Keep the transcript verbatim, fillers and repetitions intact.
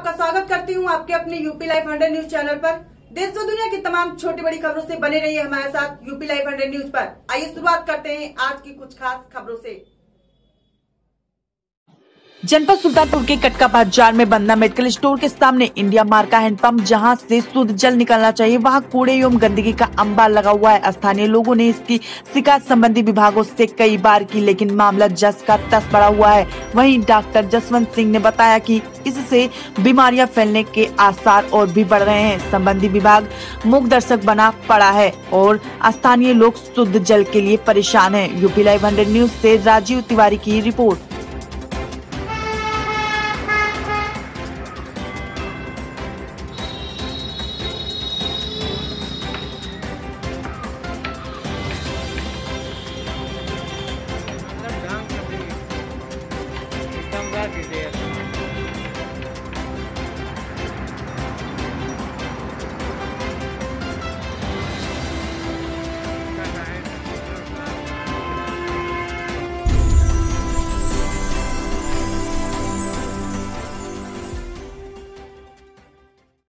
आपका स्वागत करती हूं आपके अपने UP live hundred news channel पर। देश व दुनिया की तमाम छोटी बड़ी खबरों से बने रहिए हमारे साथ यूपी लाइव हंड्रेड न्यूज पर। आइए शुरुआत करते हैं आज की कुछ खास खबरों से। जनपद सुल्तानपुर के कटका बाजार में बंदा मेडिकल स्टोर के सामने इंडिया मार्क का हैंडपंप जहां से शुद्ध जल निकलना चाहिए वहां कूड़े एवं गंदगी का अंबार लगा हुआ है। स्थानीय लोगों ने इसकी शिकायत संबंधी विभागों से कई बार की, लेकिन मामला जस का तस बढ़ा हुआ है। वहीं डॉक्टर जसवंत सिंह ने बताया कि इससे बीमारियां फैलने के आसार और भी बढ़ रहे हैं। संबंधी विभाग मूक दर्शक बना पड़ा है और स्थानीय लोग शुद्ध जल के लिए परेशान है। यूपी लाइव हंड्रेड न्यूज से राजीव तिवारी की रिपोर्ट। एकदम रात दे